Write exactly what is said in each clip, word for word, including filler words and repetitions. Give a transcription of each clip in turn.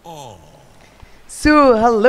So hello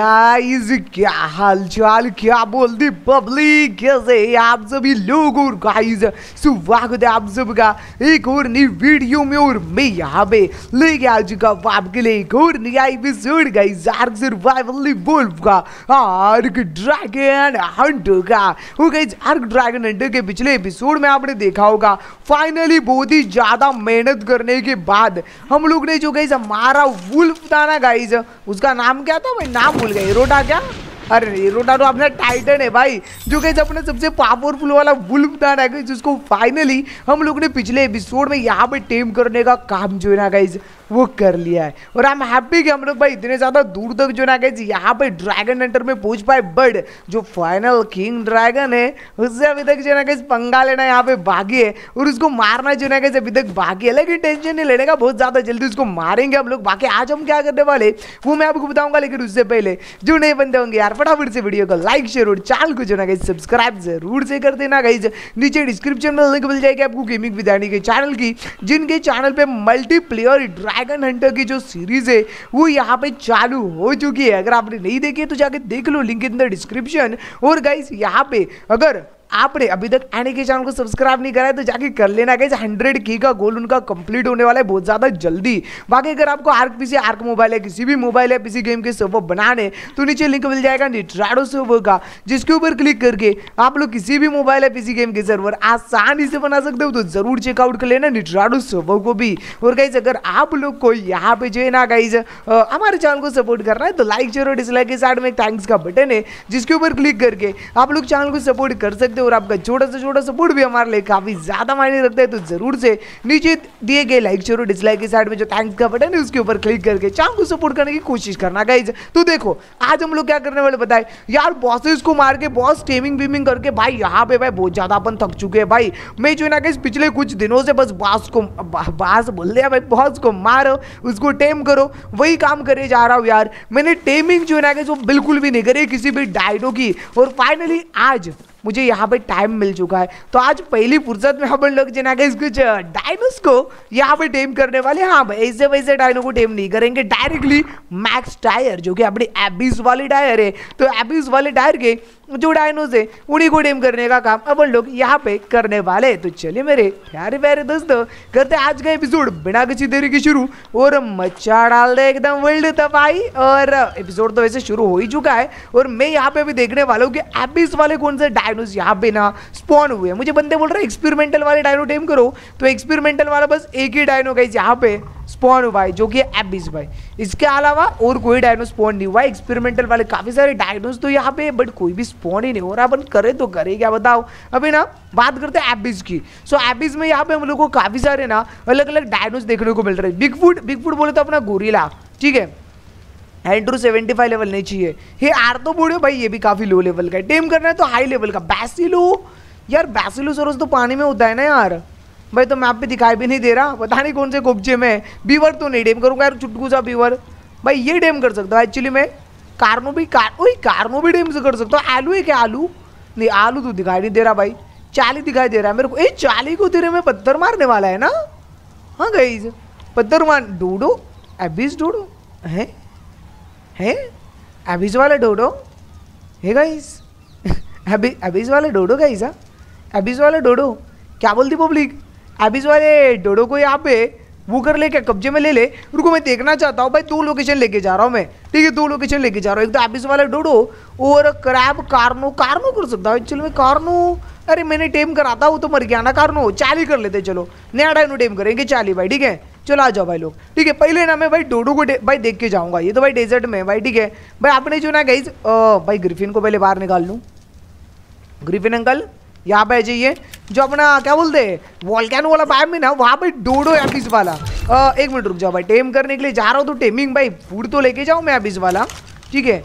guys, क्या हाल चाल, क्या बोलती पब्लिक, कैसे आप सभी लोग। और गाइस स्वागत है आप सबका एक और नई वीडियो में। और मैं यहाँ पे लेके आ चुका हूँ आपके लिए एक और नया episode guys, Ark survival wolf का, आर्क ड्रैगन हंटर का। वो गाइस आर्क ड्रैगन हंटर के पिछले एपिसोड में आपने देखा होगा, फाइनली बहुत ही ज्यादा मेहनत करने के बाद हम लोग ने जो गाइस हमारा वुल्फ था ना गाइस, उसका नाम क्या था भाई, नाम भूल गए, एरोटा क्या, अरे एरोटा तो अपना टाइटन है भाई, जो कि अपने सबसे पावरफुल वाला वुल्फ था ना गाइस, जिसको फाइनली हम लोग ने पिछले एपिसोड में यहाँ पे टेम करने का काम जो है ना गाइस वो कर लिया है। और आई एम हैप्पी कि हम लोग भाई इतने ज्यादा दूर तक जो ना गाइस यहाँ पे ड्रैगन हंटर में पहुंच पाए। बट जो फाइनल किंग ड्रैगन है उससे अभी तक जो ना गाइस पंगा लेना यहाँ पे बाकी है, और उसको मारना जो ना गाइस अभी तक बाकी है। लेकिन टेंशन नहीं लेने का, बहुत ज्यादा जल्दी उसको मारेंगे हम लोग। बाकी आज हम क्या करने वाले वो मैं आपको बताऊंगा, लेकिन उससे पहले जो नए बंदे होंगे यार फटाफट से वीडियो को लाइक शेयर और चैनल को जो ना गाइस सब्सक्राइब जरूर से कर देना गाइस। नीचे डिस्क्रिप्शन में लिंक मिल जाएगी आपको गेमिंग विदानी के चैनल की, जिनके चैनल पे मल्टीप्लेयर ड्रैगन हंटर की जो सीरीज है वो यहाँ पे चालू हो चुकी है। अगर आपने नहीं देखी है तो जाके देख लो, लिंक इन द डिस्क्रिप्शन। और गाइस यहाँ पे अगर आपने अभी तक एनी के चैनल को सब्सक्राइब नहीं करा है तो जाके कर लेना गाइस। हंड्रेड की का गोल उनका कंप्लीट होने वाला है बहुत ज्यादा जल्दी। बाकी अगर आपको आर्क पीसी, आर्क मोबाइल है, किसी भी मोबाइल है पीसी गेम के सर्वर बनाने, तो नीचे लिंक मिल जाएगा निट्राडो सर्वर का, जिसके ऊपर क्लिक करके आप लोग किसी भी मोबाइल है पीसी गेम के सर्वर आसानी से बना सकते हो। तो जरूर चेकआउट कर लेना निट्राडो सर्वर को भी। और गाइस अगर आप लोग को यहाँ पे जो है ना गाइस हमारे चैनल को सपोर्ट करना है तो लाइक शेयर और डिसलाइक के साइड में एक थैंक्स का बटन है, जिसके ऊपर क्लिक करके आप लोग चैनल को सपोर्ट कर सकते हो। और आपका छोटा से छोटा सपोर्ट भी हमारे लिए काफी ज्यादा मायने रखता है। तो जरूर से नीचे दिए गए लाइक शेयर और डिसलाइक के साइड में जो थैंक्स का बटन है उसके ऊपर क्लिक करके चैनल को सपोर्ट करने की कोशिश करना गाइज। तो देखो आज हम लोग क्या करने वाले बताए यार, बॉसेस को मार के बॉस टेमिंग बीमिंग करके भाई यहाँ पे भाई बहुत ज्यादा अपन थक चुके हैं भाई। मैं जो है ना गाइज पिछले कुछ दिनों से बस बॉस को बॉस बोल दिया भाई, बॉस को मारो, उसको टेम करो, वही काम करे जा रहा हूँ यार। मैंने टेमिंग जो है ना गाइज वो बिल्कुल भी नहीं करी किसी भी डायनो की। और फाइनली आज मुझे यहाँ पे टाइम मिल चुका है, तो आज पहली फुर्सत में हम लोग जना के कुछ डायनोस को यहाँ पे टेम करने वाले। हाँ भाई ऐसे वैसे डायनो को टेम नहीं करेंगे, डायरेक्टली मैक्स टायर जो कि अपनी एबिस वाली टायर है, तो एबिस वाले टायर के जो डायनोस है उन्हीं को टेम करने का काम अपन लोग यहाँ पे करने वाले। तो चलिए मेरे प्यारे प्यारे दोस्तों करते आज का एपिसोड बिना किसी देरी की शुरू, और मचा डाल दे एकदम वर्ल्ड तबाही। और एपिसोड तो वैसे शुरू हो ही चुका है, और मैं यहाँ पे भी देखने वाला हूँ कि एबिस वाले कौन से डायनोस यहाँ पे ना स्पॉन हुए। मुझे बंदे बोल रहे हैं एक्सपेरिमेंटल वाले डायनो टेम करो, तो एक्सपेरिमेंटल वाला बस एक ही डायनो गाइस यहाँ पे स्पॉन हुआ है जो कि एबिस भाई। इसके अलावा और कोई डायनो स्पॉन नहीं हुआ। एक्सपेरिमेंटल वाले काफी सारे डायनोस तो यहाँ पे, बट कोई भी स्पॉन ही नहीं हो रहा। अपन करे तो करे क्या बताओ। अभी ना बात करते हैं एबिस की। सो एबिस में यहाँ पे हम लोग को काफी सारे ना अलग अलग डायनोस देखने को मिल रहे हैं। बिगफुट, बिगफुट बोले तो अपना गोरिल्ला, ठीक है, एंड्रू सेवेंटी फाइव लेवल नहीं चाहिए। ये आर्थ्रोपोड भाई ये भी काफी लो लेवल का है, टेम करना है तो हाई लेवल का। बैसिलो यार, बैसिलोसोरस तो पानी में होता है ना यार भाई, तो मैप पे दिखाई भी नहीं दे रहा, पता नहीं कौन से कोपचे में। बीवर तो नहीं टेम करूंगा यार, चुटकू सा बीवर भाई ये टेम कर सकता हूँ एक्चुअली मैं। कार्नो भी कार ओए कार्नो भी टेम से कर सकता हूँ। आलू है क्या, आलू नहीं, आलू तो दिखाई नहीं दे रहा भाई, चाली दिखाई दे रहा है मेरे को। ए चाली को तेरे में पत्थर मारने वाला है ना। हाँ गाइस पत्थर मार, डोडो एबिस डोडो है है एबिस वाला डोडो है गाइस। एबि एबिस वाला डोडो गाइस, हाँ एबिस वाला डोडो क्या बोलती पब्लिक, एबिस वाले डोडो को यहाँ पे वो कर ले क्या, कब्जे में ले ले। रुको मैं देखना चाहता हूँ भाई, दो लोकेशन लेके जा रहा हूँ मैं, ठीक है, दो लोकेशन लेके जा रहा हूँ। एक तो एबिस वाला डोडो और क्रैब कार्नो। कार्नो कर सकता हूँ एक्चुअली में, कार्नो अरे मैंने टेम करा था वो तो मर गया ना। कार्नो चाली कर लेते, चलो नया डायनो टेम करेंगे चाली भाई, ठीक है। चलो आ जाओ भाई लोग, ठीक है। पहले ना मैं भाई डोडो को भाई देख के जाऊंगा, ये तो भाई डेजर्ट में भाई, ठीक है भाई। आपने जो ना गाइस भाई ग्रिफिन को पहले बाहर निकाल लूँ। ग्रिफिन अंकल यहाँ पे जाइए, जो अपना क्या बोलते हैं वॉल्केनो वाला बाइम में ना, वहाँ पे डोडो एबिस वाला। आ, एक मिनट रुक जाओ भाई, टेम करने के लिए जा रहा हूँ तो टेमिंग भाई फूड तो लेके जाऊँ मैं एबिस वाला, ठीक है।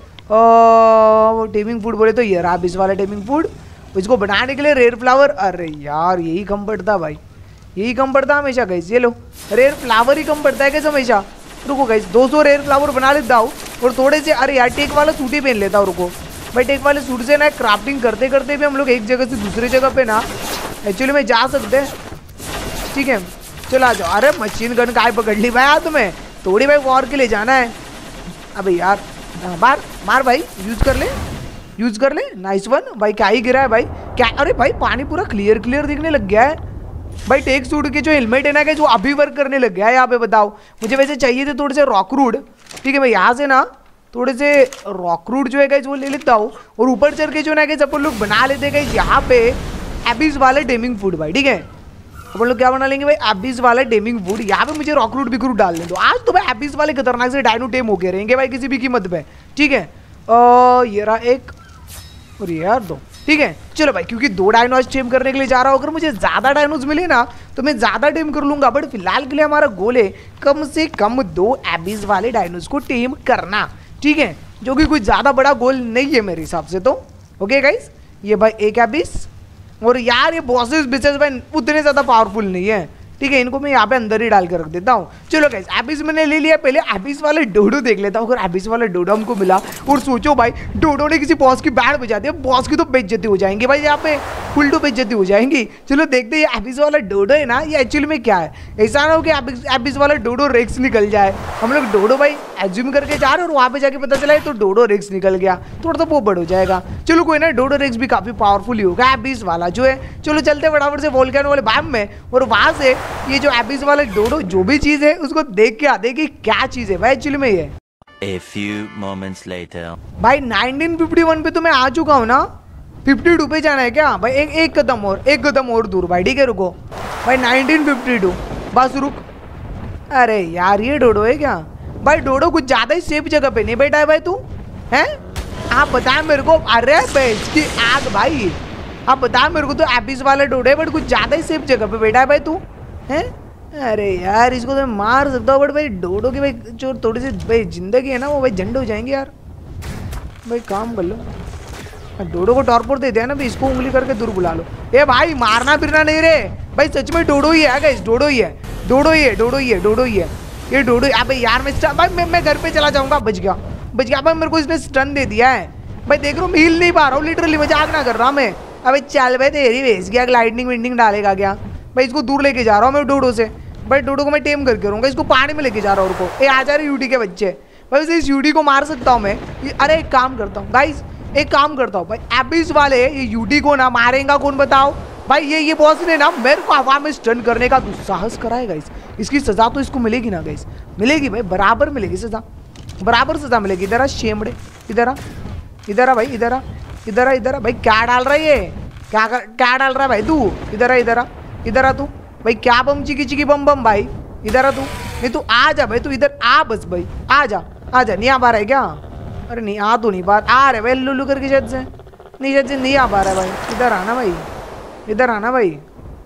वो टेमिंग फूड बोले तो ये रहा एबिस वाला टेमिंग फूड। इसको बनाने के लिए रेयर फ्लावर, अरे यार यही कम पड़ता भाई, यही कम पड़ता हमेशा गाइस। ये लो रेयर फ्लावर ही कम पड़ता है कैसे हमेशा। रुको गाइस दो सौ रेयर फ्लावर बना लेता हूँ, और थोड़े से अरे यार टेक वाला सूट ही पहन लेता हूँ। रुको भाई टेक वाले सूट से ना क्राफ्टिंग करते करते भी हम लोग एक जगह से दूसरी जगह पे ना एक्चुअली में जा सकते हैं, ठीक है। चलो आ जाओ। अरे मशीन गन काय पकड़ ली भाई हाथ में, थोड़ी भाई वॉर के लिए जाना है। अबे यार मार मार भाई, यूज कर ले यूज कर ले। नाइस वन भाई। क्या ही गिरा है भाई, क्या? अरे भाई पानी पूरा क्लियर क्लियर दिखने लग गया है भाई। टेक सूट के जो हेलमेट है ना जो अभी वर्क करने लग गया है यहाँ पे। बताओ मुझे वैसे चाहिए थे थोड़े से रॉकरूड, ठीक है भाई। यहाँ से ना थोड़े से रॉकरूड जो है गाइस वो ले लेता हूँ और ऊपर चढ़ के जो ना गाइस अपन लोग बना लेते हैं गाइस यहाँ पे एबिस वाले डेमिंग फूड भाई, ठीक है। अपन लोग क्या बना लेंगे भाई, एबिस वाला डेमिंग फूड। यहाँ पे मुझे रॉकरूड बिकरूड डाल दे दो। आज तो भाई एबिस वाले खतरनाक से डायनो टेम होके रहेंगे भाई किसी भी कीमत पे, ठीक है। ये रहा एक और यार दो, ठीक है। चलो भाई क्योंकि दो डायनोज टेम करने के लिए जा रहा हूँ, अगर मुझे ज़्यादा डायनोज मिले ना तो मैं ज़्यादा टेम कर लूँगा। बट फिलहाल के लिए हमारा गोल है कम से कम दो एबिस वाले डायनोज को टेम करना, ठीक है। जो कि कुछ ज़्यादा बड़ा गोल नहीं है मेरे हिसाब से तो। ओके गाइस, ये भाई एक एबिस। और यार ये बॉसेस बिसेस भाई उतने ज़्यादा पावरफुल नहीं है, ठीक है। इनको मैं यहाँ पे अंदर ही डाल के रख देता हूँ। चलो गाइस एबिस मैंने ले लिया। पहले एबिस वाले डोडो देख लेता हूँ। अगर एबिस वाला डोडो हमको मिला और सोचो भाई डोडो ने किसी बॉस की बैंड बजा दी, बॉस की तो बेइज्जती हो जाएंगी भाई, यहाँ पे फुल टू बेइज्जती हो जाएंगी। चलो देखते हैं ये एबिस वाला डोडो है ना ये एक्चुअली में क्या है। ऐसा ना हो कि एबिस एबिस वाला डोडो रेक्स निकल जाए। हम लोग डोडो भाई एज्यूम करके जा रहे हैं और वहाँ पे जाके पता चला है तो डोडो रेक्स निकल गया, थोड़ा सा वो बड़ हो जाएगा। चलो कोई ना, डोडो रेक्स भी काफ़ी पावरफुल ही होगा एबिस वाला जो है। चलो चलते फटाफट से वोल्केनो वाले बाम में और वहाँ से ये जो एबिस वाला डोडो जो भी चीज है उसको देख के आते कि क्या चीज है भाई एक्चुअली में ये। A few moments later. भाई नाइनटीन फिफ्टी वन पे तो मैं आ चुका हूँ ना, फिफ्टी टू पे जाना है क्या भाई? एक एक कदम और एक कदम और दूर भाई, ठीक है। रुको भाई नाइनटीन फिफ्टी टू बस रुक। अरे यार ये डोडो है क्या भाई? डोडो कुछ ज्यादा ही सेफ जगह पे नहीं बैठा है भाई तू, हैं? आप बताए मेरे को। अरे इसकी आग भाई, आप बताए मेरे को तो एबिस वाला डोडो है बट कुछ ज्यादा ही सेफ जगह पे बैठा है भाई तू, हैं? अरे यार इसको तो मैं मार सकता हूँ बट भाई डोडो की भाई जो थोड़ी सी भाई जिंदगी है ना वो भाई झंड हो जाएंगे यार। भाई काम कर लो, डोडो को टॉर्पोर दे दिया ना भाई, इसको उंगली करके दूर बुला लो। ए भाई मारना फिरना नहीं रे भाई, सच में डोडो ही है गाइस, डोडो ही है, डोडो ही है, डोडो ही है, डोडो ही है, ये डोडो। अबे यार मैं भाई मैं मैं घर पे चला जाऊंगा। बच गया बच गया भाई, मेरे को इसने स्टन दे दिया है भाई। देख रहा हूँ हिल नहीं पा रहा हूँ, लिटरली मजाक ना कर रहा मैं। अबे चल भाई तेरी वेस गया, लाइटनिंग विंडिंग डालेगा क्या भाई? इसको दूर लेके जा रहा हूँ मैं डोडो से भाई। डोडो को मैं टेम करके रहूँगा, इसको पानी में लेके जा रहा हूँ। उनको ए आ जा रहे यूटी के बच्चे भाई, वैसे इस यूटी को मार सकता हूँ मैं। अरे एक काम करता हूँ गाइस, एक काम करता हूँ भाई, एबिस वाले ये यूटी को ना मारेगा कौन बताओ भाई? ये ये बॉस ने ना मेरे को हवा में स्टन करने का दुस्साहस कराएगा गाइस। इसकी सजा तो इसको मिलेगी ना गाइस, मिलेगी भाई, बराबर मिलेगी सजा, बराबर सजा मिलेगी। इधर आ शेमड़े, इधर आ, इधर आ भाई, इधर आ, इधर आ, इधर आ भाई। क्या डाल रहा है ये, क्या कर, क्या डाल रहा है भाई तू? इधर आ, इधर आ, इधर आ तू भाई। क्या बम चिकी चिकी बम बम भाई, इधर आ तू। नहीं तू आ जा भाई, तू इधर आ बस भाई, आ जा आ जा। नहीं आ पा रहा है क्या? अरे नहीं आ तो नहीं पा आ रहे भाई, लुल्लू करके शायद से नहीं, शायद से नहीं आ पा रहा है भाई। इधर आना भाई, इधर आना भाई,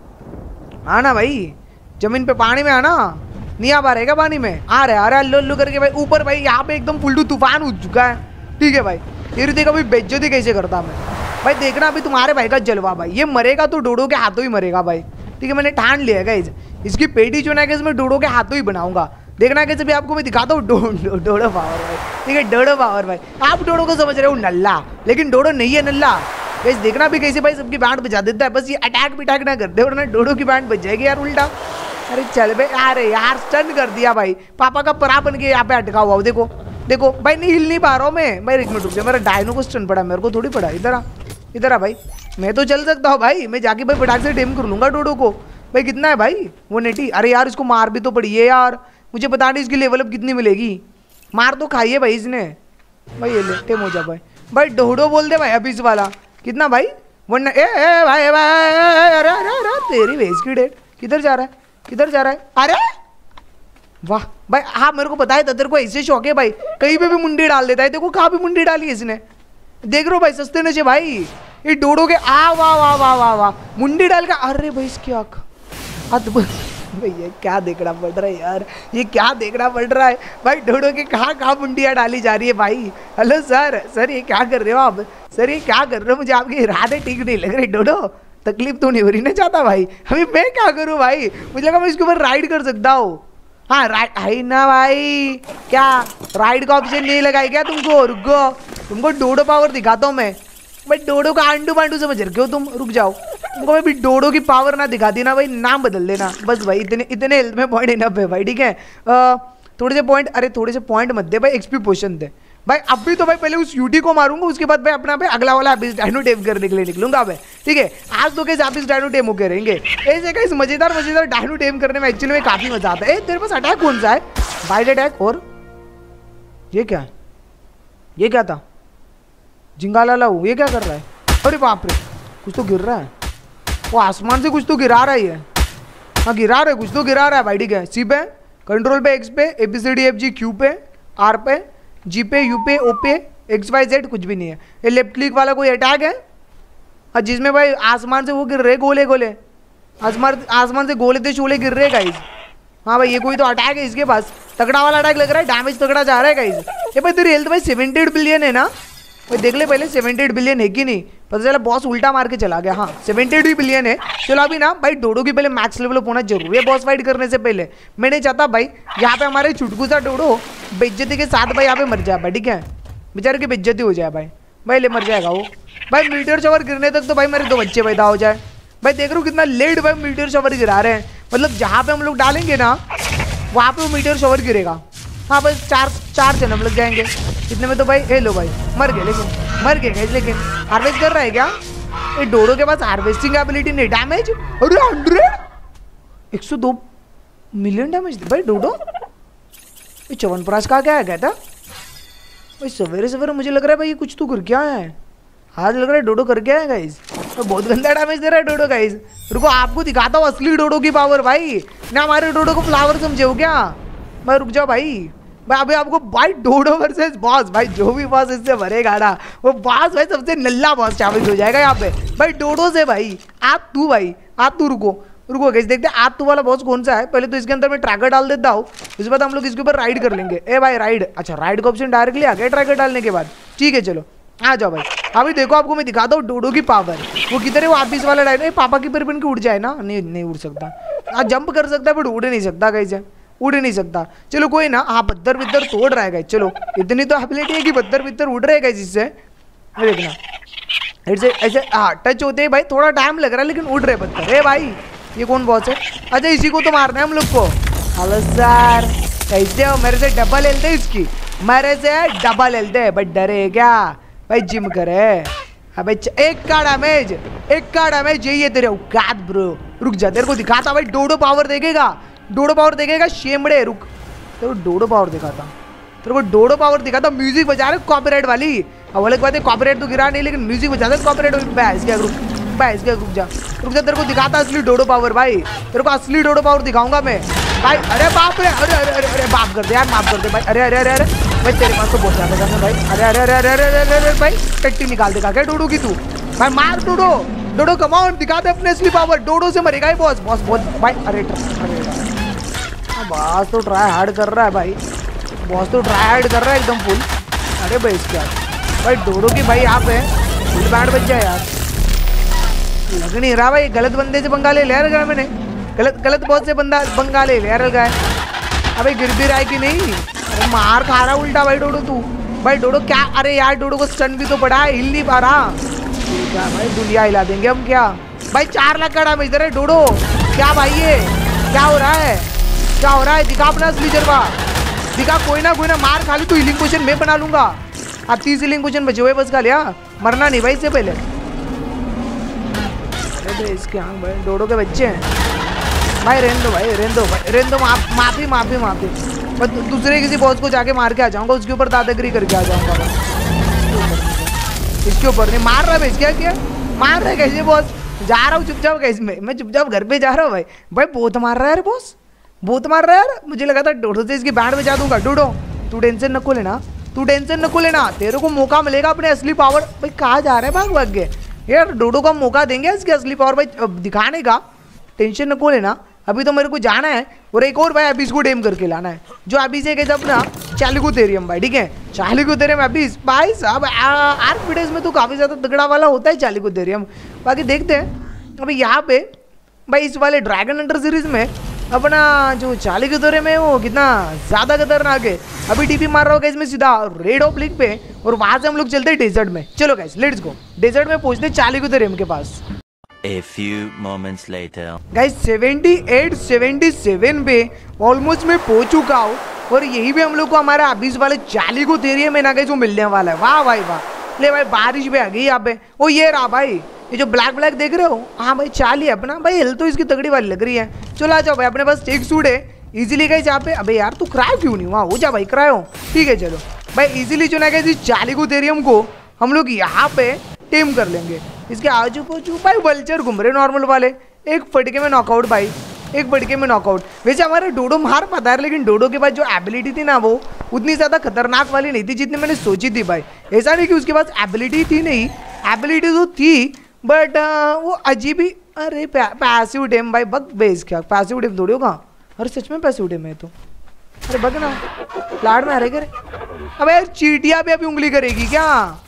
आना भाई, जमीन पे पानी में आना। नहीं आ पा रहा है क्या पानी में? आ रहा है, आ रहा है लुल्लू करके भाई ऊपर भाई। यहाँ पे एकदम फुल टू तूफान उठ चुका है, ठीक है भाई। ये देखा भाई बेइज्जती कैसे करता मैं भाई, देखना अभी तुम्हारे भाई का जलवा भाई। ये मरेगा तो डोडो के हाथों ही मरेगा भाई, ठीक है। मैंने ठान लिया गाइस, इसकी पेटी जो ना कि मैं डोडो के हाथों ही बनाऊंगा। देखना कैसे भी आपको मैं दिखाता हूँ। डो, डो, डोडो पावर भाई, ठीक है, डोडो पावर भाई। आप डोडो को समझ रहे हो नल्ला, लेकिन डोडो नहीं है नल्ला गाइस। देखना भी कैसे भाई सबकी बैंड बजा देता है, बस ये अटैक पिटैक ना कर दे वरना डोडो की बैंड बज जाएगी यार उल्टा। अरे चल भाई, अरे यार स्टन कर दिया भाई, पापा का परा बन के यहाँ पे अटका हुआ। देखो देखो भाई, नहीं हिल नहीं पा रहा हूँ मैं भाई। एक मिनट रुक जा, मेरा डायनो को स्टन पड़ा, मेरे को थोड़ी पड़ा। इधर आ, इधर आ भाई, मैं तो चल सकता हूँ भाई। मैं जाके भाई फटाक से टेम कर लूंगा डोडो को भाई। कितना है भाई? वो नेटी। अरे यार इसको मार भी तो पड़ी है यार, मुझे पता नहीं इसकी लेवल अप कितनी मिलेगी। मार तो खाइए भाई इसने भाई। ये ले टेम हो जा भाई। भाई डोडो बोल दे भाई अभी वाला। कितना भाई? वन ए, ए भाई भाई। अरे अरे अरे तेरी वेस की डेट। किधर जा रहा है, किधर जा रहा है? अरे वाह भाई, हाँ मेरे को पता है तेरे को ऐसे शौक है भाई, कहीं पे भी मुंडी डाल देता है। देखो कहाँ भी मुंडी डाली है इसने, देख रहे हो भाई? सस्ते नशे भाई ये डोडो के। आ वाह वाह वाह वाह वाह, मुंडी डाल का। अरे भाई इसकी आँख अद्भुत भैया, क्या देखना पड़ रहा है यार, ये क्या देखना पड़ रहा है भाई? डोडो के कहाँ कहाँ मुंडियाँ डाली जा रही है भाई। हेलो सर, सर ये क्या कर रहे हो आप? सर ये क्या कर रहे हो? मुझे आपकी इरादे ठीक नहीं लग रही। डोडो तकलीफ तो नहीं हो रही ना चाहता भाई? अभी मैं क्या करूँ भाई? मुझे लगा मैं इसके ऊपर राइड कर सकता हूँ। हाँ राइड है ना भाई, क्या राइड का ऑप्शन नहीं लगाई क्या तुमको? रुको तुमको डोडो पावर दिखाता हूँ मैं भाई। डोडो का आंडू पांडू समझ रहे हो तुम? रुक जाओ, तुमको मैं भी डोडो की पावर ना दिखा दी ना भाई, नाम बदल देना बस भाई। इतने इतने हेल्थ में पॉइंट इनफ है भाई, ठीक है। थोड़े से पॉइंट, अरे थोड़े से पॉइंट मत दे भाई, एक्सपी पोशन दे भाई। अभी तो भाई पहले उस यूटी को मारूंगा, उसके बाद भाई अपना भाई अगला वाला अभी डायनो टेम करने के लिए निकलूंगा भाई, ठीक है। आज तो कैसे अभी डायनो टेम होके रहेंगे ऐसे कैसे मजेदार मजेदार डायनो टेम करने में एक्चुअली में काफी मजा आता है। तेरे पास अटैक कौन सा है? बाइट अटैक, और ये क्या है? ये क्या था? जिंगाला लाऊ, ये क्या कर रहा है? अरे बाप रे, कुछ तो गिर रहा है, वो आसमान से कुछ तो गिरा रहा है। हाँ गिरा रहा है, कुछ तो गिरा रहा है भाई, ठीक है। सी पे, कंट्रोल पे, एक्स पे, A B C D F G, Q पे, आर पे, जी पे, यू पे, ओ पे, एक्स वाई जेड कुछ भी नहीं है। ये लेफ्ट क्लिक वाला कोई अटैक है और जिसमें भाई आसमान से वो गिर रहे गोले गोले, आसमान आसमान से गोले थे शोले गिर रहे गाइस। हाँ भाई ये कोई तो अटैक है इसके पास, तगड़ा वाला अटैक लग रहा है, डैमेज तगड़ा जा रहा है गाइस। ये भाई तेरी हेल्थ भाई सेवेंटी एट बिलियन है ना भाई, देख ले पहले सेवेंटी एट बिलियन है कि नहीं, पता चला बॉस उल्टा मार के चला गया। हाँ सेवेंटी एट बिलियन है। चलो अभी ना भाई डोडो की पहले मैक्स लेवल होना जरूरी है बॉस फाइट करने से पहले। मैं नहीं चाहता भाई यहाँ पे हमारे छुटकू सा डोडो बेइज्जती के साथ भाई यहाँ पे मर जाए भाई, ठीक है। बेचारे की बेइज्जती हो जाए भाई, भाई ले मर जाएगा वो भाई। मीटर शॉवर गिरने तक तो भाई मेरे दो बच्चे पैदा हो जाए भाई। देख रहे हो कितना लेट भाई मीटर शॉवर गिरा रहे हैं, मतलब जहाँ पे हम लोग डालेंगे ना वहाँ पे वो मीटर शॉवर गिरेगा। हाँ बस चार चार जन्म लग जाएंगे इतने में तो भाई। ए लो भाई मर गए, लेकिन मर गए गाइस। लेकिन हार्वेस्ट कर रहा है क्या ये डोडो के पास? हार्वेस्टिंग एबिलिटी नहीं, डैमेज अरे हंड्रेड एक सौ दो मिलियन डैमेज भाई डोडो। ये च्यवनप्राश का क्या है कहता भाई? सवेरे सवेरे मुझे लग रहा है भाई ये कुछ तो कर क्या है, आज लग रहा है डोडो कर क्या है गाइस। तो बहुत गंदा डैमेज दे रहा है डोडो गाइस। रुको आपको दिखाता हूँ असली डोडो की पावर भाई, ना हमारे डोडो को फ्लावर समझे हो क्या भाई? रुक जाओ भाई, भाई अभी आपको भाई डोडो वर्सेस बॉस भाई, जो भी बॉस इससे भरेगा ना वो बॉस भाई सबसे नल्ला बॉस साबित हो जाएगा यहाँ पे भाई डोडो से भाई। आप तू भाई आप तू रुको रुको गाइस, देखते हैं आप तू वाला बॉस कौन सा है। पहले तो इसके अंदर मैं ट्रैकर डाल देता हूँ, उसके बाद हम लोग इसके ऊपर राइड कर लेंगे। ए भाई राइड, अच्छा राइड का ऑप्शन डायरेक्टली आ गया ट्रैकर डालने के बाद, ठीक है चलो आ जाओ भाई। अभी देखो आपको मैं दिखाता हूँ डोडो की पावर, वो किधर है वो ऑफिस वाला डायनो। पापा की पर बन के उड़ जाए ना, नहीं नहीं उड़ सकता, हाँ जंप कर सकता है बट उड़ नहीं सकता गाइस, उड़ नहीं सकता। चलो कोई ना, हाँ बद्दर बिद्दर तोड़ रहा है गाइस। चलो इतनी तो एबिलिटी है कि बद्दर बिद्दर उड़ रहे गाइस इससे, देखना ऐसे ऐसे हाँ टच होते हैं भाई, थोड़ा टाइम लग रहा है लेकिन उड़ रहे बद्दर। ए भाई ये कौन बॉस है? अच्छा इसी को तो मारना है हम लोग को। हेलो सर कैसे हो? मेरे से डबल हेल्थ है इसकी, मेरे से डबल हेल्थ है बट डरे क्या भाई? जिम करे अबे एक का डैमेज, एक का डैमेज यही है तेरे औकात ब्रो। रुक जा तेरे को दिखाता भाई डोडो पावर देखेगा, डोडो पावर देखेगा शेमड़े। रुक तेरे को डोडो पावर दिखाता, तेरे को डोडो पावर दिखाता। म्यूजिक बजा रहे कॉपीराइट वाली, अब अलग बात है कॉपीराइट तो गिरा नहीं लेकिन म्यूजिक बजा रहे कॉपीराइट वाली। बैस क्या रुक बैस क्या रुक जा रुक जा, तेरे को दिखाता असली डोडो पावर भाई, तेरे को असली डोडो पावर दिखाऊंगा मैं भाई। अरे बाप रे, अरे अरे अरे अरे माफ कर दे यार, माफ कर दे भाई। अरे अरे अरे अरे भाई तेरे पास तो बहुत ज्यादा जाना भाई। अरे अरे अरे अरे अरे अरे अरे भाई टट्टी निकाल देगा क्या डोडो की तू भाई? मार डोडो, डोडो कम ऑन दिखा दे अपने असली पावर। डोडो से मरेगा ही बॉस, बॉस बहुत भाई। अरे बॉस तो ट्राई हार्ड कर रहा है भाई, बॉस तो ट्राई हार्ड कर रहा है एकदम फुल। अरे भाई इसका भाई डोडो की भाई आप है फुल बैंड बच जाए यार, लग नहीं रहा भाई। गलत बंदे से पंगा ले लिया रहा मैंने, गलत गलत बहुत से बंदा पंगा ले लिया रहा है। अबे गिर भी रहा है कि नहीं? अरे मार खा रहा उल्टा भाई डोडो तू भाई। डोडो क्या, अरे यार डोडो को स्टन भी तो पड़ा है, हिल नहीं पा रहा क्या भाई? दुनिया हिला देंगे हम क्या भाई? चार लाख का डैमेज दे रहे डोडो क्या भाई? ये क्या हो रहा है, क्या हो रहा है? दिखा अपना असली जलवा दिखा। कोई ना कोई ना मार खा ली तू, हीलिंग पोशन मैं बना लूंगा। अब तीस हीलिंग पोशन बचे हुए बस खा लिया, मरना नहीं भाई इससे पहले। अरे इसके आंख भाई डोडो के बच्चे हैं भाई, रहने दो भाई रहने दो भाई रहने दो। माफी माफी माफी मैं दूसरे किसी बॉस को जाके मार के आ जाऊंगा, उसके ऊपर दादागिरी करके आ जाऊंगा भाई। इसके ऊपर नहीं मार रहा है क्या क्या मार रहा है कैसे बॉस? जा रहा हूँ चुपचाप कैसे मैं मैं चुपचाप घर पे जा रहा हूँ भाई। भाई बहुत मार रहा है यार बॉस, बहुत मार रहा है यार। मुझे लगा था डोडो से इसकी बैंड बजा दूंगा। डोडो तू टेंशन नको लेना, तू टेंशन नको लेना, तेरे को मौका मिलेगा अपने असली पावर। भाई कहाँ जा रहे हैं भाग भाग के यार? डोडो को मौका देंगे इसकी असली पावर भाई दिखाने का, टेंशन नको लेना। अभी तो मेरे को जाना है और एक और भाई अभी इसको डेम करके लाना है, जो अभी से कहते अपना चालिकोथेरियम भाई, ठीक है। चालिकोथेरियम अभी भाई साहब आर्क वीडियोस में तो काफ़ी ज़्यादा तगड़ा वाला होता है चालिकोथेरियम। बाकी देखते हैं अभी यहाँ पे भाई इस वाले ड्रैगन हंटर सीरीज में अपना जो चालिकोथेरियम है वो कितना ज़्यादा खतरनाक है। अभी टीपी मार रहा होगा इसमें सीधा रेड ऑफ लिंक पे और वहाँ से हम लोग चलते हैं डेजर्ट में। चलो गाइस लेट्स गो, डेजर्ट में पहुँचते हैं चालिकोथेरियम के पास। A few moments later. Guys seventy eight seventy seven पे ऑलमोस्ट मैं पहुंच चुका हूँ और यही भी हम लोग को हमारे अबीस वाले चाली को तेरिए में ना गई जो मिलने वाला है। वाह भाई वाह, ले भाई बारिश भी आ गई यहाँ पे। ओ ये रहा भाई, ये जो ब्लैक ब्लैक देख रहे हो, हाँ भाई चाली है अपना भाई। हेल्थ तो इसकी तगड़ी वाली लग रही है। चलो आ जाओ भाई, अपने पास टेक सूट है इजीली गई यहाँ पे। अबे यार तू क्राई क्यों नहीं हुआ, हो जा भाई क्राई हो। ठीक है चलो भाई, इजीली जो ना गई चाली को तेरियम को हम लोग यहाँ पे टेम कर लेंगे। इसके आजू बाजू भाई वल्चर घूम रहे नॉर्मल वाले, एक फटके में नॉकआउट भाई, एक फटके में नॉकआउट। वैसे हमारे डोडो मार पाता है, लेकिन डोडो के पास जो एबिलिटी थी ना वो उतनी ज़्यादा खतरनाक वाली नहीं थी जितनी मैंने सोची थी भाई। ऐसा नहीं कि उसके पास एबिलिटी थी नहीं, एबिलिटी तो थी बट वो अजीब ही। अरे पैसिव डेम भाई, बग बेस क्या पैसिव डेम थोड़ी होगा। अरे सच में पैसिव डेम है तो, अरे बग ना लाड में आ रहे करे। अब यार चीटिया भी अभी उंगली करेगी क्या,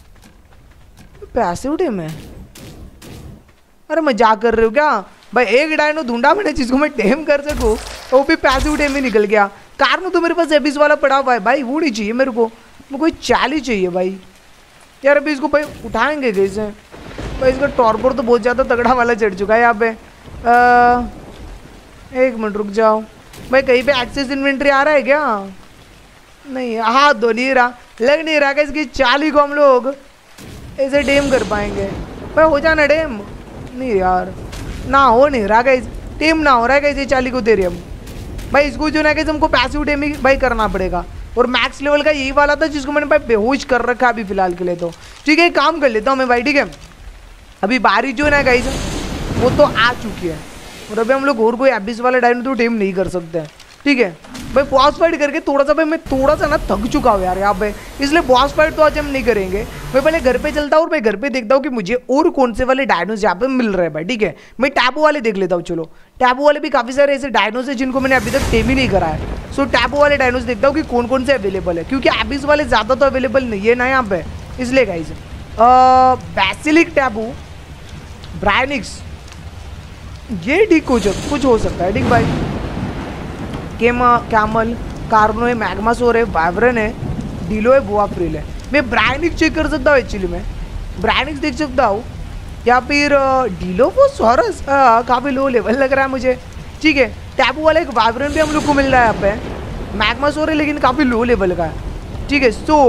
पैसिव डेम है। अरे मजाक कर रहे हो क्या भाई, एक डायनो ढूंढा मैंने जिसको मैं टेम कर सकूं, तो वो भी पैसिव टेम ही निकल गया। कार में तो मेरे पास एबिस वाला पड़ा हुआ है भाई, वो नहीं चाहिए मेरे को, मेरे कोई चाली चाहिए भाई। यार अभी इसको भाई उठाएंगे कैसे भाई, इसका टॉर्पोर तो बहुत ज़्यादा तगड़ा वाला चढ़ चुका है यहाँ पे। आ, एक मिनट रुक जाओ भाई, कहीं पे एक्सेस इन्वेंट्री आ रहा है क्या? नहीं, हाँ दो नहीं रहा, लग नहीं रहा कि इसकी चाली को हम लोग ऐसे डेम कर पाएंगे भाई। हो जाना डेम, नहीं यार ना हो नहीं रहा गाइस, टेम ना हो रहा है गाइस ये चाली को तेरे हम भाई। इसको जो ना गाइस हमको पैसिव टेम ही भाई करना पड़ेगा, और मैक्स लेवल का यही वाला था जिसको मैंने भाई बेहोश कर रखा है अभी फिलहाल के लिए। तो ठीक है काम कर लेता हूँ मैं भाई, ठीक है। अभी बारिश जो है ना गाइस वो तो आ चुकी है, और अभी हम लोग और कोई एबिस वाला डायनो तो टेम नहीं कर सकते हैं, ठीक है भाई। बॉस फाइट करके थोड़ा सा भाई मैं थोड़ा सा ना थक चुका हूँ यार यहाँ पे, इसलिए बॉस फाइट तो आज हम नहीं करेंगे। मैं पहले घर पे चलता हूँ और मैं घर पे देखता हूँ कि मुझे और कौन से वाले डायनोस यहाँ पे मिल रहे हैं भाई, ठीक है। मैं टैबू वाले देख लेता हूँ। चलो टैबू वाले भी काफ़ी सारे ऐसे डायनोस है जिनको मैंने अभी तक टेम ही नहीं करा है। सो टैबू वाले डायनोस देखता हूँ कि कौन कौन से अवेलेबल है, क्योंकि एबिस वाले ज़्यादा तो अवेलेबल नहीं है ना यहाँ पे, इसलिए गाइस। बेसिलिक टैबू, ब्रायनिक्स, ये ठीक कुछ कुछ हो सकता है, ठीक भाई। केमा कैमल, कार्नो है, मैग्मासोर है, वाइब्रन है, डिलो है, बोआफ्रिल है। मैं ब्रायनिक्स चेक कर सकता हूँ एक्चुअली, मैं ब्रायनिक्स देख सकता हूँ, या फिर डिलो वो सॉरस काफ़ी लो लेवल लग रहा है मुझे, ठीक है। टैबू वाला एक वाइब्रन भी हम लोग को मिल रहा है यहाँ पे, मैग्मासोर है लेकिन काफ़ी लो लेवल का है, ठीक है। सो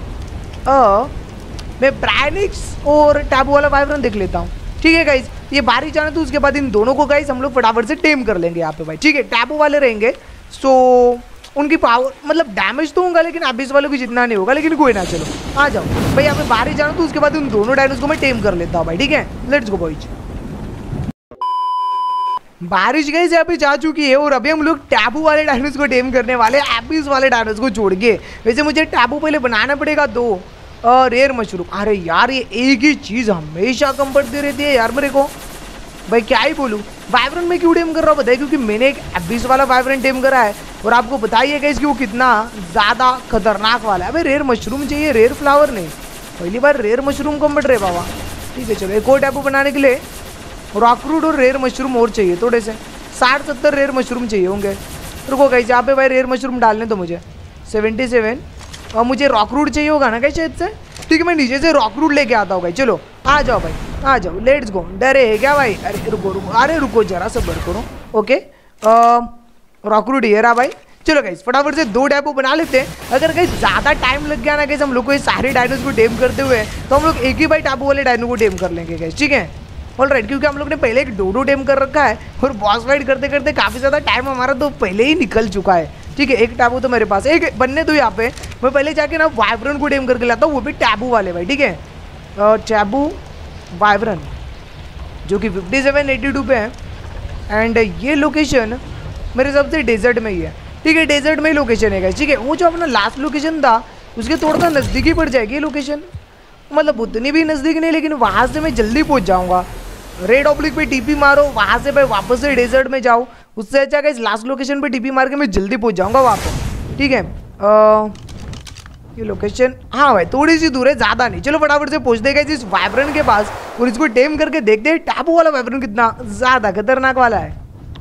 मैं ब्रायनिक्स और टैबू वाला वाइब्रन देख लेता हूँ, ठीक है गाइज। ये बारिश जाना तो उसके बाद इन दोनों को गाइज हम लोग फटाफट से टेम कर लेंगे यहाँ पे भाई, ठीक है। टैबू वाले रहेंगे सो उनकी पावर मतलब डैमेज तो होगा, लेकिन एबिस वालों की जितना नहीं होगा, लेकिन कोई ना। चलो आ जाओ भाई, यहाँ पे बारिश जाना तो उसके बाद उन दोनों डायनोस को मैं टेम कर लेता हूँ भाई, ठीक है। Let's go boys. बारिश गाइस यहाँ पे जा चुकी है, और अभी हम लोग टैबू वाले डायनोस को टेम करने वाले, एबिस वाले डायनोस को छोड़ के। वैसे मुझे टैबू पहले बनाना पड़ेगा दो रेयर मशरूम। अरे यार ये एक ही चीज़ हमेशा कम पड़ती रहती है यार मेरे को भाई, क्या ही बोलूँ। वाइब्रन में क्यों टेम कर रहा हूँ बताइए, क्योंकि मैंने एक एबिस वाला वाइब्रन टेम करा है, और आपको बताइए गाइस कि वो कितना ज़्यादा खतरनाक वाला है। अबे रेयर मशरूम चाहिए, रेयर फ्लावर नहीं, पहली बार रेयर मशरूम कम पड़ रहे बाबा, ठीक है। चलो एक और टैबू बनाने के लिए रॉकरूट और रेयर मशरूम और चाहिए थोड़े से, साठ सत्तर रेयर मशरूम चाहिए होंगे। रुको गाइस यहाँ पे भाई रेयर मशरूम डालने तो मुझे सेवेंटी सेवन, और मुझे रॉकरूट चाहिए होगा ना गाइस शायद से, ठीक है। मैं नीचे से रॉकरूट लेके आता हूँ भाई। चलो आ जाओ भाई, आ जाओ, लेट्स गो। डरे है क्या भाई? अरे रुको रुको, अरे रुको जरा सब्र करो, ओके। रॉकरूट ये रहा भाई। चलो गाइस फटाफट से दो टैबू बना लेते हैं। अगर गाइस ज़्यादा टाइम लग गया ना गाइस हम लोग को ये सारे डायनोस को टेम करते हुए, तो हम लोग एक ही भाई टैबू वाले डायनो को टेम कर लेंगे गाइस, ठीक है। ऑल राइट, क्योंकि हम लोग ने पहले एक डोडो टेम कर रखा है, और बॉस फाइट करते करते काफ़ी ज़्यादा टाइम हमारा तो पहले ही निकल चुका है, ठीक है। एक टैबू तो मेरे पास एक बनने दो यहाँ पे, मैं पहले जाके ना वाइब्रन को टेम करके लाता हूँ, वो भी टैबू वाले भाई, ठीक है। टैबू वाइब्रन जो कि फिफ्टी सेवन एटी टू पे है, एंड ये लोकेशन मेरे हिसाब से डेजर्ट में ही है, ठीक है। डेजर्ट में ही लोकेशन है, ठीक है। वो जो अपना लास्ट लोकेशन था उसके थोड़ा सा नज़दीक ही पड़ जाएगी ये लोकेशन, मतलब उतनी भी नज़दीक नहीं, लेकिन वहाँ से मैं जल्दी पहुँच जाऊँगा। रेड ऑब्लिक पे टीपी मारो, वहाँ से भाई वापस से डेजर्ट में जाओ, उससे अच्छा इस लास्ट लोकेशन पे टीपी मार के मैं जल्दी पहुँच जाऊँगा वहाँ पर, ठीक है। आ, ये लोकेशन हाँ भाई थोड़ी सी दूर है, ज़्यादा नहीं। चलो फटाफट से पहुँच देगा इस वाइब्रन के पास, और इसको टेम करके देखते हैं टैबू वाला वाइब्रन कितना ज़्यादा खतरनाक वाला है।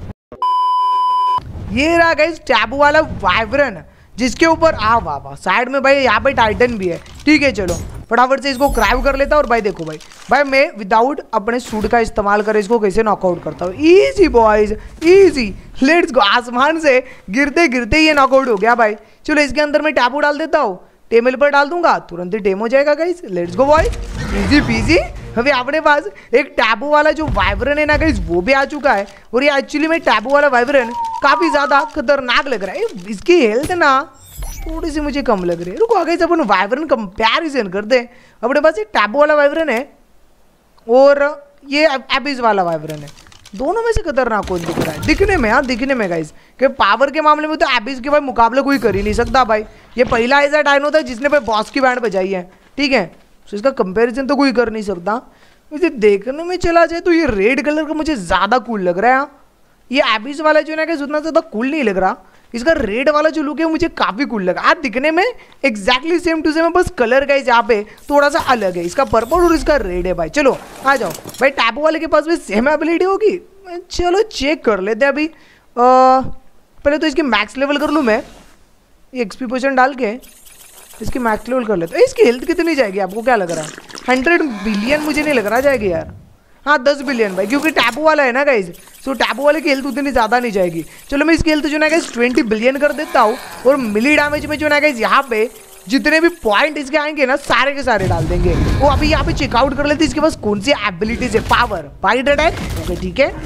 ये रहा गाइस टैबू वाला वाइब्रन, जिसके ऊपर आ वाह वाह साइड में भाई यहाँ पे टाइटन भी है, ठीक है। चलो फटाफट से इसको क्राइव कर लेता, और भाई देखो भाई भाई मैं विदाउट अपने सूट का इस्तेमाल कर इसको कैसे नॉकआउट करता हूँ। Easy boys easy, let's go. आसमान से गिरते गिरते ये नॉकआउट हो गया भाई। चलो इसके अंदर मैं टैबू डाल देता हूँ, टेबल पर डाल दूंगा, तुरंत ही टेम हो जाएगा guys. Let's go boy, easy peasy. अभी अपने पास एक टैबू वाला जो वाइब्रेन है ना गाइस वो भी आ चुका है। और ये एक्चुअली में टैबू वाला वाइब्रेन काफी ज्यादा खतरनाक लग रहा है। इसकी हेल्थ ना थोड़ी सी मुझे कम लग रही है। रुको आगे से अपन वाइब्रेन कंपैरिजन कर दे। अपने पास एक टैबू वाला वाइब्रेन है और ये एबिस वाला वाइब्रेन है। दोनों में से खतरनाक कौन दिख रहा है? दिखने में, हाँ दिखने में गाइस, कि पावर के मामले में तो एबिस के भाई मुकाबला कोई कर ही नहीं सकता भाई। ये पहला ऐसा डायनो था जिसने भाई बॉस की बैंड बजाई है, ठीक है, तो इसका कंपैरिजन तो कोई कर नहीं सकता। मुझे देखने में चला जाए तो ये रेड कलर का मुझे ज़्यादा कूल लग रहा है। ये एबिस वाला जो है ना कि उतना ज़्यादा कूल नहीं लग रहा। इसका रेड वाला जो लुक है मुझे काफ़ी कूल लगा। आज दिखने में एक्जैक्टली सेम टू सेम है, बस कलर का यहाँ पे थोड़ा सा अलग है। इसका पर्पल और इसका रेड है भाई। चलो आ जाओ भाई, टैबू वाले के पास भी सेम एबिलिटी होगी। चलो चेक कर लेते हैं अभी। आ, पहले तो इसकी मैक्स लेवल कर लूँ मैं, एक्सपी पोशन डाल के इसकी मैक्स लेवल कर लेते हैं। इसकी हेल्थ कितनी जाएगी आपको क्या लग रहा है? हंड्रेड बिलियन मुझे नहीं लग रहा जाएगी यार। हाँ दस बिलियन भाई, क्योंकि टैबू वाला है ना गाइज, सो टैबू वाले की हेल्थ उतनी ज़्यादा नहीं जाएगी। चलो मैं इसकी हेल्थ जो ना गाइज ट्वेंटी बिलियन कर देता हूँ और मिली डैमेज में जो ना गाइज यहाँ पे जितने भी पॉइंट इसके आएंगे ना सारे के सारे डाल देंगे। वो अभी यहाँ पे चेकआउट कर लेते इसके पास कौन सी एबिलिटीज है। पावर, बाइट अटैक, ओके ठीक है।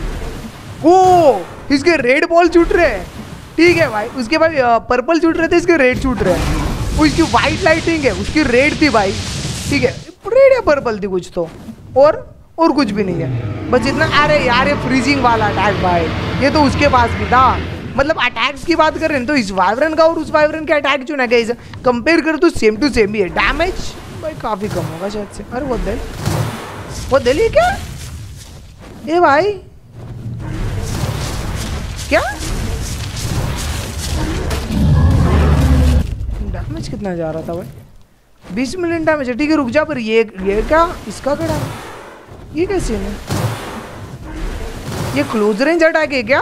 ओ इसके रेड बॉल छूट रहे हैं, ठीक है भाई। उसके भाई पर्पल छूट रहे थे, इसके रेड छूट रहे हैं। वो इसकी वाइट लाइटिंग है, उसकी रेड थी भाई, ठीक है। रेड या पर्पल थी कुछ तो, और और कुछ भी नहीं है बस इतना। अरे यार ये फ्रीजिंग वाला अटैक भाई, ये तो उसके पास भी था। मतलब अटैक्स की बात कर रहे हैं तो इस वाइब्रेन का और उस वाइब्रेन का अटैक जो ना गाइस कंपेयर करो तो सेम टू सेम ही है। डैमेज भाई काफी कम होगा शायद से। अरे वो दिल वो दिल ये क्या ये भाई क्या डैमेज कितना जा रहा था भाई? बीस मिलियन डैमेज है, ठीक है। रुक जा, पर ये ये क्या इसका क्या है? ये कैसे है? ये क्लोज रेंज अटैक है क्या?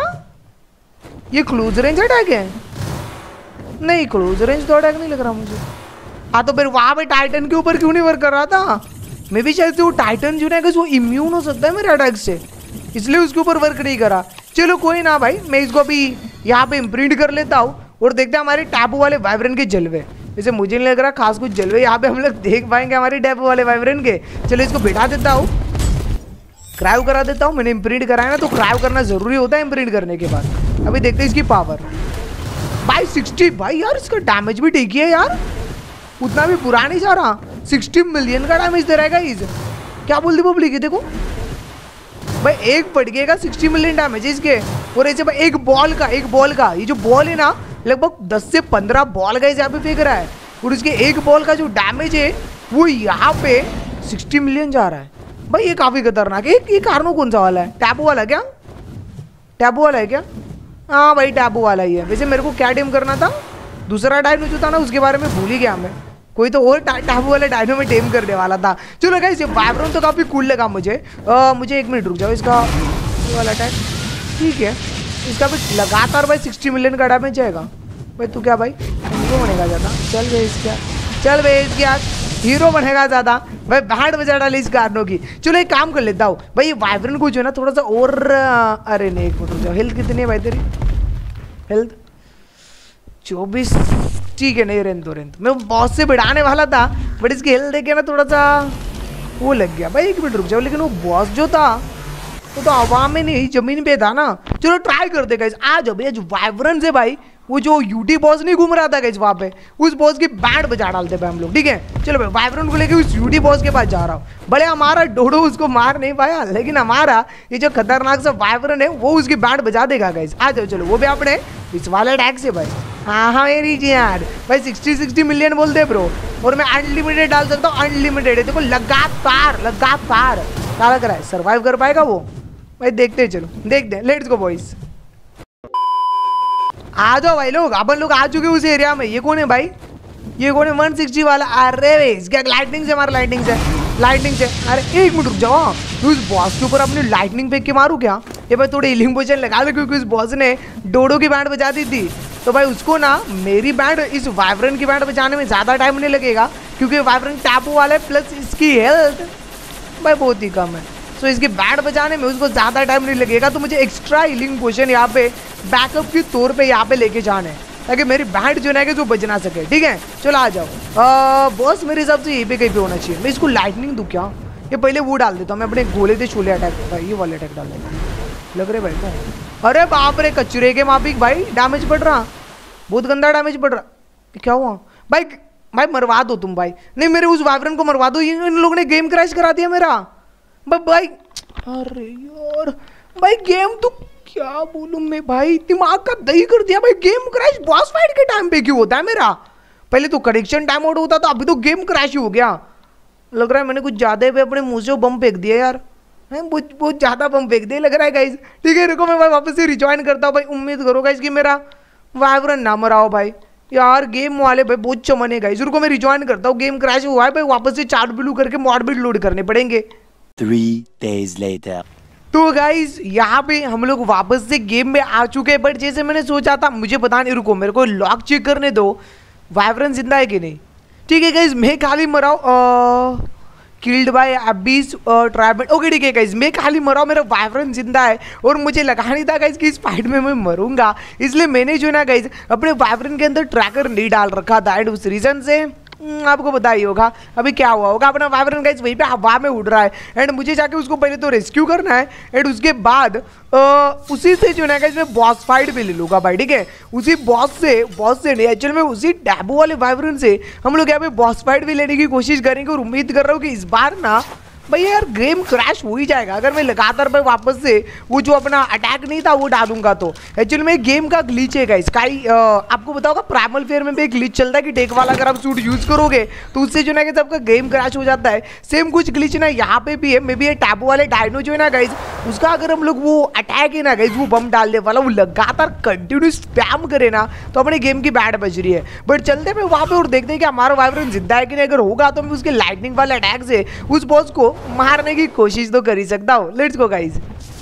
ये क्लोज रेंज अटैक है? नहीं क्लोज रेंज तो अटैक नहीं लग रहा मुझे। हाँ तो फिर वहां पे टाइटन के ऊपर क्यों नहीं वर्क कर रहा था? मे भी शायद से वो टाइटन जो है वो इम्यून हो सकता है मेरे अटैक से, इसलिए उसके ऊपर वर्क नहीं करा। चलो कोई ना भाई, मैं इसको अभी यहाँ पे इम्प्रिंट कर लेता हूँ और देखते हैं हमारे टैबू वाले वाइब्रेन के जलवे। जैसे मुझे नहीं लग रहा खास कुछ जलवे यहाँ पे हम लोग देख पाएंगे हमारे टैबू वाले वाइब्रेन के। चलो इसको बिठा देता हूँ, क्राइव करा देता हूँ। मैंने इम्प्रिंट कराया ना तो क्राइव करना जरूरी होता है इम्प्रिंट करने के बाद। अभी देखते हैं इसकी पावर भाई सिक्सटी। भाई यार इसका डैमेज भी ठीक है यार, उतना भी बुरा नहीं जा रहा। सिक्सटी मिलियन का डैमेज दे रहेगा इस, क्या बोलती पब्लिक है। देखो भाई एक पटके का सिक्सटी मिलियन डैमेज है इसके। और ऐसे भाई एक बॉल का एक बॉल का ये जो बॉल है ना लगभग दस से पंद्रह बॉल का यहाँ पे फेंक रहा है और इसके एक बॉल का जो डैमेज है वो यहाँ पे सिक्सटी मिलियन जा रहा है भाई। ये काफी खतरनाक है। ये कार्नो कौन सा वाला है? टैबू वाला क्या? टैबू वाला है क्या? हाँ भाई टैबू वाला ही है। वैसे मेरे को क्या टेम करना था? दूसरा डायनो जो था ना उसके बारे में भूल ही गया मैं। कोई तो और टैबू वाले डायनो में टेम करने वाला था। चलो गाइस ये वाइब्रेन तो काफी कूल लगा मुझे। आ, मुझे एक मिनट रुक जाओ, इसका वाला अटैक ठीक है। इसका भी लगातार भाई सिक्सटी मिलियन का डैमेज जाएगा भाई। तू क्या भाई हीरो बनेगा ज़्यादा? चल भाई इसका चल भाई इसका हीरो बनेगा ज़्यादा भाई। बैंड बजा डाली इस कार्नो की। चलो एक काम कर लेता हूँ भाई, ये वाइब्रेन को जो है ना थोड़ा सा और, अरे नहीं एक मिनट रुक जाओ। हेल्थ कितनी है भाई तेरी? हेल्थ चौबीस, ठीक है। नहीं रेंद तो रेंद मैं बॉस से बिड़ाने वाला था बट इसकी हेल्थ देखे ना थोड़ा सा वो लग गया भाई। एक मिनट रुक जाओ, लेकिन वो बॉस जो था वो तो हवा में नहीं जमीन पे था ना। चलो ट्राई करते गाइस। आ जाओ भैया, जो वाइब्रेन से भाई वो जो यूटी बॉस नहीं घूम रहा था गाइस वहाँ पे, उस बॉस की बैंड बजा डालते भाई हम लोग, ठीक है। चलो भाई वाइब्रेन को लेके उस यूटी बॉस के पास जा रहा हूँ। बड़े हमारा डोडो उसको मार नहीं पाया, लेकिन हमारा ये जो खतरनाक सा वाइब्रेन है वो उसकी बैंड बजा देगा गाइस। आ जाओ चलो, वो भी अपने इस वाले अटैक से भाई। हाँ हाँ मेरी जी यार भाई सिक्सटी सिक्सटी मिलियन बोलते ब्रो, और मैं अनलिमिटेड डाल सकता हूँ। अनलिमिटेड है देखो, लगातार लगातार क्या लग रहा है सर्वाइव कर पाएगा वो भाई? देखते चलो देखते हैं। लेट्स गो बॉयज, आ जाओ भाई लोग। अपन लोग आ चुके उस एरिया में। ये कौन है भाई? ये कौन है? वन सिक्सटी वाला। अरे क्या लाइटनिंग से हमारा लाइटनिंग से लाइटनिंग से अरे एक मिनट रुक जाओ, उस बॉस के ऊपर अपनी लाइटनिंग फेंक के मारू क्या? ये भाई थोड़ी हीलिंग पोशन लगा लो, क्योंकि उस बॉस ने डोडो की बैंड बजा दी थी। तो भाई उसको ना मेरी बैंड इस वाइब्रेन की बैंड बजाने में ज़्यादा टाइम नहीं लगेगा, क्योंकि वाइब्रेन टैपू वाला है। प्लस इसकी हेल्थ भाई बहुत ही कम है। सो इसके बैट बजाने में उसको ज़्यादा टाइम नहीं लगेगा, तो मुझे एक्स्ट्रा हीलिंग पोशन यहाँ पे बैकअप के तौर पे यहाँ पे लेके जाना है, ताकि मेरी बैट जो है जो बच ना सके। ठीक है, चलो आ जाओ। बॉस मेरे हिसाब से यहीं पे कहीं पे होना चाहिए। मैं इसको लाइटनिंग दूँ क्या? ये पहले वो डाल देता हूँ मैं, अपने गोले से छोले अटैक भाई, ये वाले अटैक डाल देता लग रहे भाई को। अरे बाप रे, कचरे के माफिक भाई, डैमेज पड़ रहा, बहुत गंदा डैमेज पड़ रहा। क्या हुआ भाई? भाई मरवा दो तुम भाई, नहीं मेरे उस वाइब्रेंट को मरवा दो, इन लोगों ने गेम क्रैश करा दिया मेरा भाई। अरे यार भाई, गेम तो क्या बोलूं मैं भाई, दिमाग का दही कर दिया भाई। गेम क्रैश बॉस फाइट के टाइम पे क्यों होता है मेरा? पहले तो कनेक्शन टाइम आउट होता था, अभी तो गेम क्रैश ही हो गया। लग रहा है मैंने कुछ ज्यादा पे अपने मुंह से बम फेंक दिया यार, बहुत बहुत ज्यादा बम फेंक दिया लग रहा है गाइस। ठीक है, रुको मैं भाई वापस से रिजॉइन करता हूँ भाई। उम्मीद करो गाइस कि मेरा वाइब्रेंट ना मरा हो भाई। यार गेम वाले भाई बहुत चमन है गाइस। रुको मैं रिजॉइन करता हूँ, गेम क्रैश हुआ है भाई, वापस से चार्ट ब्लू करके मॉड बिल्ड लोड करने पड़ेंगे। Three days later. तो गाइस यहाँ पे हम लोग वापस से गेम में आ चुके हैं, बट जैसे मैंने सोचा था, मुझे पता नहीं, रुको मेरे को लॉक चेक करने दो, वाइब्रेंट जिंदा है कि नहीं। ठीक है गाइस, मैं खाली मराऊ, killed by abyss tribal. Okay ठीक है गाइस, मैं खाली मराऊ, मेरा वाइब्रेंट जिंदा है, और मुझे लगा नहीं था गाइस कि इस फाइट में मैं मरूंगा, इसलिए मैंने जो ना गाइस अपने वाइब्रेंट के अंदर ट्रैकर नहीं डाल रखा था, एंड उस रीजन से आपको पता ही होगा अभी क्या हुआ होगा। अपना वाइब्रेंट गाइस वहीं पे हवा में उड़ रहा है, एंड मुझे जाके उसको पहले तो रेस्क्यू करना है, एंड उसके बाद आ, उसी से जो है गाइस मैं बॉस फाइट भी ले लूँगा भाई। ठीक है, उसी बॉस से बॉस से नहीं, एक्चुअल में उसी टैबू वाले वाइब्रेंट से हम लोग यहाँ पे बॉस फाइट भी लेने की कोशिश करेंगे, और उम्मीद कर रहा हूँ कि इस बार ना भाई यार गेम क्रैश हो ही जाएगा अगर मैं लगातार भाई वापस से वो जो अपना अटैक नहीं था वो डालूंगा तो। एक्चुअली में गेम का ग्लिच है गाइस, स्काई आपको बताओगा प्राइमल फेयर में भी एक ग्लिच चलता है कि टेक वाला अगर आप सूट यूज करोगे तो उससे जो ना कि सबका गेम क्रैश हो जाता है। सेम कुछ ग्लिच ना यहाँ पे भी है, मे बी ये टैबू वाले डायनो जो है ना गाइस, उसका अगर हम लोग वो अटैक है ना गाइस, वो बम डालने वाला, वो लगातार कंटिन्यू स्पैम करे ना तो अपने गेम की बैट बज रही है। बट चलते पे वहाँ पे और देखते हैं कि हमारा वाइब्रेंट जिंदा है कि नहीं, अगर होगा तो मैं उसके लाइटनिंग वाले अटैक से उस बॉस को मारने की कोशिश तो कर ही सकता हूँ। लेट्स गो गाइस,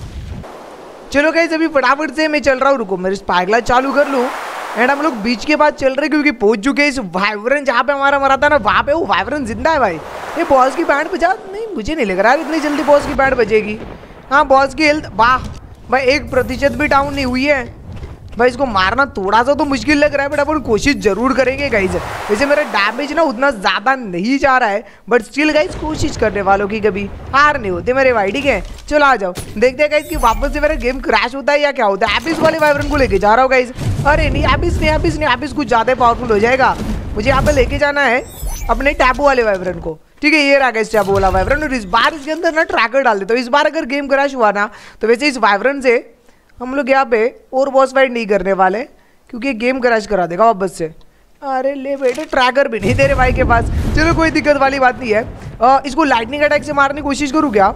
चलो गाइस अभी फटाफट से मैं चल रहा हूँ, रुको मेरे स्पाइगला चालू कर लूँ, एंड हम लोग बीच के बाद चल रहे क्योंकि पहुंच चुके हैं इस वाइब्रेंट जहाँ पे हमारा मरा था ना, वहाँ पे वो वाइब्रेंट जिंदा है भाई। ये बॉस की बैंड बजा नहीं, मुझे नहीं लग रहा है इतनी जल्दी बॉस की बैंड बजेगी। हाँ बॉस की हेल्थ वाह भाई एक प्रतिशत भी डाउन नहीं हुई है भाई। इसको मारना थोड़ा सा तो मुश्किल लग रहा है, बट अपन कोशिश जरूर करेंगे गाइज। वैसे मेरा डैमेज ना उतना ज़्यादा नहीं जा रहा है, बट स्टिल गाइज कोशिश करने वालों की कभी हार नहीं होते मेरे भाई। ठीक है, चलो आ जाओ, देखते हैं गाइज कि वापस से मेरा गेम क्रैश होता है या क्या होता है। एपिस वाले वाइब्रेंट को लेके जा रहा हूँ गाइज। अरे नहीं एपिस नहीं, एपिस नहीं, एपिस कुछ ज़्यादा पावरफुल हो जाएगा। मुझे यहाँ पे लेके जाना है अपने टैबू वाले वाइब्रेंट को। ठीक है, ये रहा गाइस टैबू वाला वाइब्रेंट, और इस बार इसके अंदर ना ट्रैकर डाल देता हूँ। इस बार अगर गेम क्रैश हुआ ना तो वैसे इस वाइब्रेंट से हम लोग यहाँ पे और बॉस फाइट नहीं करने वाले, क्योंकि गेम क्रैश करा देगा वापस से। अरे ले बेटे, ट्रैकर भी नहीं तेरे भाई के पास। चलो कोई दिक्कत वाली बात नहीं है। आ, इसको लाइटनिंग अटैक से मारने की कोशिश करूँ क्या?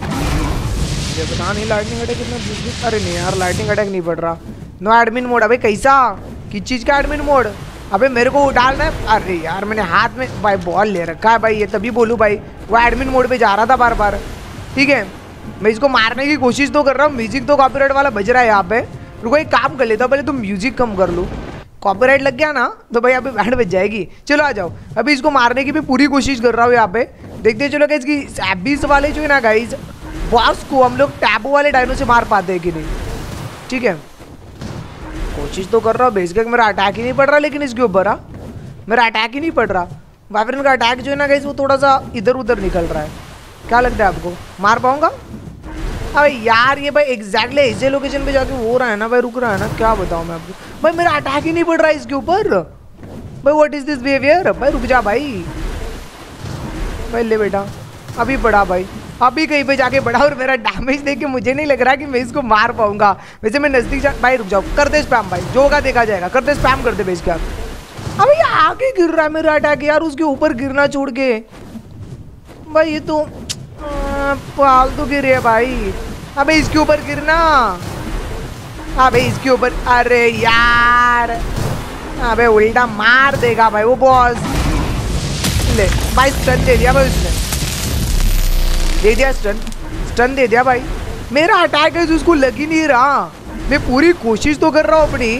मुझे पता नहीं लाइटनिंग अटैक कितना। अरे नहीं यार, लाइटनिंग अटैक नहीं पड़ रहा। No admin mode. अबे कैसा, किस चीज़ का एडमिन मोड? अबे मेरे को डालना है। अरे यार मैंने हाथ में भाई बॉल ले रखा है भाई, ये तभी बोलूँ भाई, वो एडमिन मोड पे जा रहा था बार बार। ठीक है, मैं इसको मारने की कोशिश तो कर रहा हूँ। म्यूजिक तो कॉपीराइट वाला बज रहा है यहाँ पे। रुको एक काम कर लेता हूँ, पहले तो म्यूजिक कम कर लूँ। कॉपीराइट लग गया ना तो भाई अभी बैंड बज जाएगी। चलो आ जाओ, अभी इसको मारने की भी पूरी कोशिश कर रहा हूँ यहाँ पे। देखते चलो गाइस कि एबिस वाले जो है ना गाइस, बॉस को हम लोग टैबू वाले डायनो से मार पाते हैं कि नहीं। ठीक है, कोशिश तो कर रहा हूँ। बेसिकली मेरा अटैक ही नहीं पड़ रहा, लेकिन इसके ऊपर आ मेरा अटैक ही नहीं पड़ रहा। वाइब्रेंट का अटैक जो है ना गाइस, वो थोड़ा सा इधर उधर निकल रहा है। क्या लगता है आपको, मार पाऊंगा? अबे यार ये भाई एग्जैक्टली ऐसे लोकेशन पे जाके हो रहा है ना भाई, रुक रहा है ना, क्या बताऊं मैं आपको भाई, मेरा अटैक ही नहीं पड़ रहा है इसके ऊपर भाई। व्हाट इज दिस बिहेवियर भाई, रुक जा भाई। भाई ले बेटा, अभी पड़ा भाई, अभी कहीं पे जाके बढ़ा, और मेरा डैमेज देख के मुझे नहीं लग रहा कि मैं इसको मार पाऊंगा। वैसे मैं नजदीक जा भाई, रुक जाओ, कर दे स्पैम भाई, जो होगा देखा जाएगा। कर दे स्पैम, कर दे बेस क्या। अबे ये आगे गिर रहा है मेरा अटैक यार, उसके ऊपर गिरना छोड़ के भाई, ये तो फालतू गिर है भाई। अबे इसके ऊपर गिरना, अबे इसके ऊपर, अरे यार अबे उल्टा मार देगा भाई वो बॉस। ले भाई स्टन दे दिया भाई उसने, दे दिया स्टन, स्टन दे दिया भाई। मेरा अटैक है उसको लग ही नहीं रहा। मैं पूरी कोशिश तो कर रहा हूँ अपनी,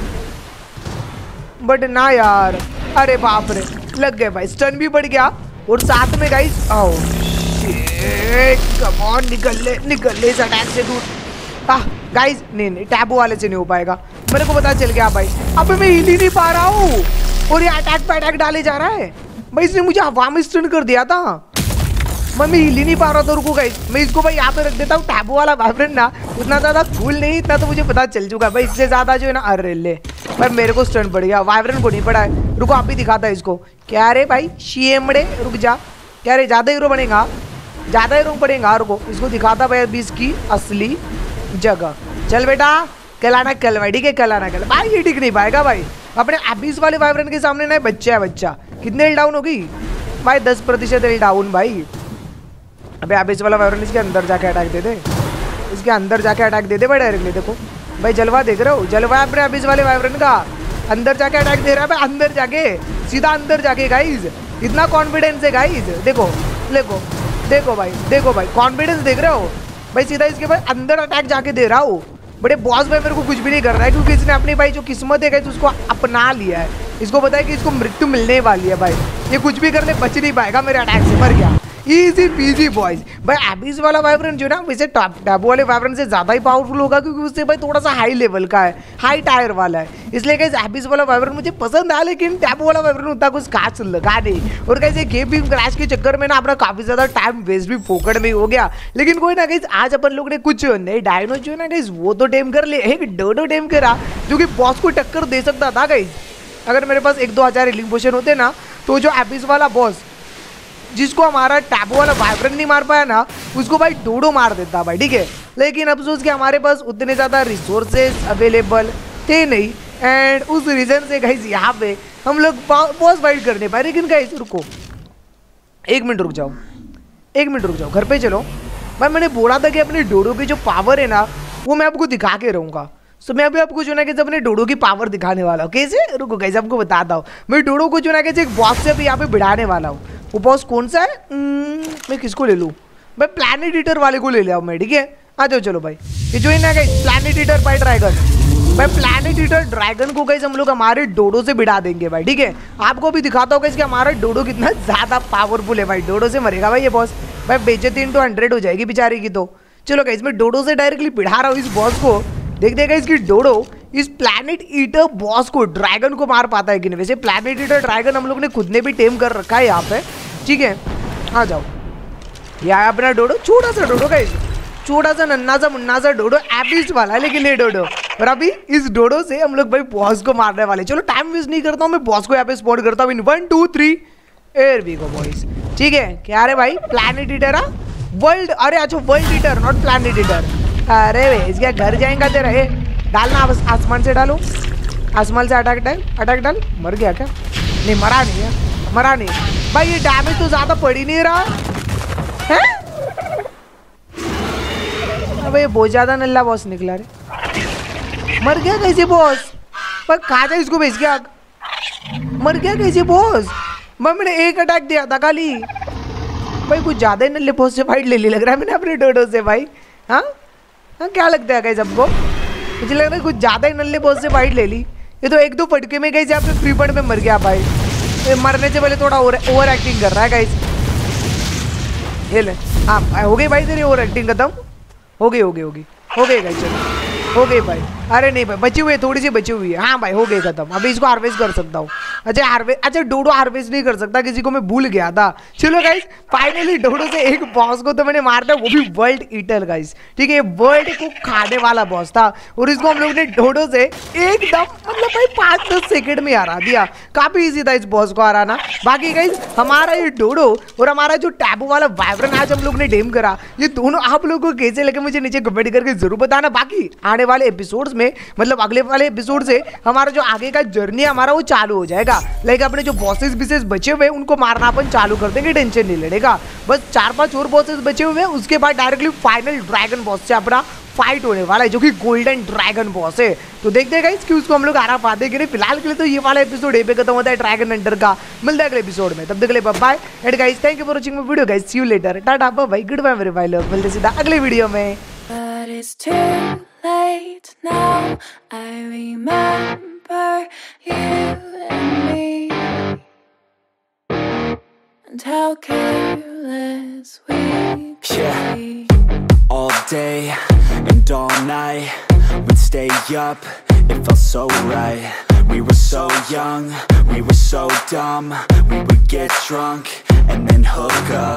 बट ना यार। अरे बाप रे, लग गए भाई, स्टन भी पड़ गया, और साथ में गाइस आओ शिट, कम ऑन, निकल ले निकल ले इस अटैक से दूर। आह गाइस, नहीं नहीं टैबू वाले से नहीं हो पाएगा, मेरे को पता चल गया भाई। अब मैं हिल ही नहीं पा रहा हूँ और ये अटैक पे अटैक डाले जा रहा है भाई। इसने मुझे हवा में स्टन कर दिया था, मैं मैं हिल ही नहीं पा रहा था। रुको गाइस, मैं इसको भाई यहाँ पे रख देता हूँ। टैबू वाला वाइब्रेंट ना उतना ज्यादा कूल नहीं, इतना तो मुझे पता चल चुका भाई। इससे ज्यादा जो है ना, अरे ले भाई मेरे को स्टन पड़ गया, वाइब्रेंट को नहीं पड़ा है। रुको आप भी दिखाता है इसको। क्या रे भाई शेमड़े, रुक जा। क्या रे ज्यादा हीरो बनेगा, ज्यादा हीरो पड़ेगा। रुको इसको दिखाता भाई अभी इसकी असली जगह। चल बेटा कल आना, कल भाई ठीक है, कल आना कल भाई। ये टिक नहीं पाएगा भाई अपने एबिस वाले वाइब्रेंट के सामने ना। बच्चा है बच्चा। कितने हिल डाउन होगी भाई? दस प्रतिशत हिल डाउन भाई। अबे एबिस वाला वाइब्रेंट इसके अंदर जाके अटैक दे दे, इसके अंदर जाके अटैक दे दे भाई डायरेक्टली। देखो भाई जलवा देख रहे हो, जलवा अपने एबिस वाले वाइब्रेंट का। अंदर जाके अटैक दे रहा है भाई, अंदर जाके, सीधा अंदर जाके गाइज। इतना कॉन्फिडेंस है गाइज। देखो देखो देखो भाई, देखो भाई कॉन्फिडेंस देख रहे हो भाई। सीधा इसके भाई अंदर अटैक जाके दे रहा हूँ। बड़े बॉस भाई मेरे को कुछ भी नहीं कर रहा है, क्योंकि इसने अपनी भाई जो किस्मत है गाइस उसको अपना लिया है। इसको पता है कि इसको मृत्यु मिलने वाली है भाई। ये कुछ भी कर ले बच नहीं पाएगा मेरे अटैक से, मर गया। Easy PG boys. भाई एबिस वाला वाइब्रेंट जो ना वैसे टैबू वाले वाइब्रेंट से ज्यादा ही पावरफुल होगा, क्योंकि उससे भाई थोड़ा सा हाई लेवल का है, हाई टायर वाला है। इसलिए गाइस एबिस वाला वाइब्रेंट मुझे पसंद आया, लेकिन टैबू वाला वाइब्रेंट उतना कुछ खास लगा नहीं। और गाइस ये गेम भी क्रैश के चक्कर में ना अपना काफी ज्यादा टाइम वेस्ट भी फोकट में हो गया। लेकिन कोई ना गाइस, आज अपन लोग ने कुछ नए डायनो जो है ना गाइस वो तो टेम कर ले। एक डोडो टेम करा जो कि बॉस को टक्कर दे सकता था गाइस। अगर मेरे पास एक दो हजार हीलिंग पोशन होते ना, तो जो एबिस वाला बॉस जिसको हमारा टैबू वाला वाइब्रेंट नहीं मार पाया ना, उसको भाई डोडो मार देता भाई, ठीक है। लेकिन अफसोस कि हमारे पास उतने ज़्यादा रिसोर्सेज अवेलेबल थे नहीं, एंड उस रीज़न से गाइस यहाँ पे हम लोग बॉस फाइट करने पाए। लेकिन गाइस रुको, एक मिनट रुक जाओ, एक मिनट रुक जाओ, घर पे चलो भाई। मैंने बोला था कि अपने डोडो की जो पावर है ना वो मैं आपको दिखा के रहूँगा। सो मैं अभी आपको जो ना कि अपने डोडो की पावर दिखाने वाला हूँ। कैसे? रुको गाइस आपको बताता हूँ। मैं डोडो को जो ना कि एक बॉस से अभी यहाँ पे बिठाने वाला हूँ। वो बॉस कौन सा है? मैं किसको ले लूँ भाई? प्लैनेट ईटर वाले को ले लिया मैं, ठीक है। आ जाओ चलो भाई। ये जो है ना guys planet eater by dragon, भाई प्लैनेट ईटर ड्रैगन को गाइस हम लोग हमारे डोडो से बिठा देंगे भाई, ठीक है। आपको भी दिखाता होगा कि हमारा डोडो कितना ज्यादा पावरफुल है भाई। डोडो से मरेगा भाई ये बॉस भाई, बेइज्जती इंटू हंड्रेड हो जाएगी बेचारी की। तो चलो गाइस मैं डोडो से डायरेक्टली बिठा रहा हूँ इस बॉस को। देख देगा इसकी डोडो इस प्लैनेट ईटर बॉस को, ड्रैगन को मार पाता है कि नहीं। वैसे प्लैनेट ईटर ड्रैगन हम लोग ने खुद ने भी टेम कर रखा है यहाँ पे, ठीक है। आ जाओ, ये आया अपना डोडो, छोटा सा डोडो गाइस, छोटा सा नन्ना सा मुन्ना सा डोडो, एबिस वाला है लेकिन ये डोडो। और अभी इस डोडो से हम लोग भाई बॉस को मारने वाले। चलो टाइम वेस्ट नहीं करता हूँ, मैं बॉस को यहाँ पे स्पॉट करता हूँ in one two three here we go boys, ठीक है। क्या रे भाई प्लैनेट ईटर, वर्ल्ड, अरे अच्छा world eater not planet eater. अरे वे इसके घर जाएगा तेरा, ए डालना आसमान से डालो, आसमान से अटैक डाल, अटैक डाल। मर गया क्या? नहीं मरा नहीं है, मरा नहीं भाई। ये डैमेज तो ज्यादा पड़ ही नहीं रहा है। अबे बहुत ज्यादा नल्ला बॉस निकला रे। मर गया कैसे बॉस? पर खा जा इसको बेच गया। मर गया कैसे बॉस? मैंने एक अटैक दिया था खाली भाई। कुछ ज्यादा ही नल्ले बॉस से फाइट ले ली लग रहा है मैंने अपने डोडो से भाई। हाँ हाँ क्या लगता है गाइस सबको? मुझे लग रहा है कुछ ज्यादा ही नल्ले बॉस से फाइट ले ली। ये तो एक दो फटके में गाइस यहाँ पे फ्री फंड में मर गया भाई। ये मरने से पहले थोड़ा ओवर एक्टिंग कर रहा है गाइस। ये ले, हाँ हो गई भाई तेरी ओवर एक्टिंग खत्म हो गई, हो गई, हो गई, हो गई गाइस, चलो हो गई भाई। अरे नहीं भाई बची हुई है, थोड़ी सी बची हुई है। हाँ भाई हो गई खत्म। अभी इसको हार्वेस्ट कर सकता हूँ। अच्छा हार्वेस्ट, अच्छा डोडो हार्वेस्ट नहीं कर सकता, किसी को मैं भूल गया था। चलो गाइस फाइनली डोडो से एक बॉस को तो मैंने मार दिया, वो भी वर्ल्ड ईटर गाइस, ठीक है। वर्ल्ड को खाने वाला बॉस था और इसको हम लोग ने डोडो से एकदम मतलब भाई पाँच दस सेकेंड में हरा दिया। काफी ईजी था इस बॉस को हराना। बाकी गाइस हमारा ये डोडो और हमारा जो टैबू वाला वाइब्रेंट आज हम लोग ने डेम करा, ये दोनों आप लोगों को कैसे लगे मुझे नीचे कमेंट करके जरूर बताना। बाकी आने वाले एपिसोड्स में मतलब अगले वाले एपिसोड से हमारा जो आगे का जर्नी हमारा वो चालू हो जाएगा। लाइक अपने जो बॉसेस बिसेस बचे हुए उनको मारना अपन चालू कर देंगे, टेंशन नहीं लेगा। बस चार पांच और बॉसेस बचे हुए हैं, उसके बाद डायरेक्टली फाइनल ड्रैगन बॉस से अपना फाइट होने वाला है जो कि गोल्डन ड्रैगन बॉस है। तो देखते हैं गाइस कि उसको हम लोग हरा पाते कि नहीं। फिलहाल के लिए तो ये वाला एपिसोड यहीं पे खत्म होता है ड्रैगन हंटर का। मिलता है अगले एपिसोड में, तब तक के लिए bye bye and guys thank you for watching my video guys. See you later, tata bye bye, goodbye मेरे भाई लोग। मिलते सीधा अगले वीडियो में। But it's too late now. I remember you and me, and how careless endless weeks. Yeah, all day and all night we'd stay up, it felt so right. We were so young, we were so dumb. We would get drunk and then hook up.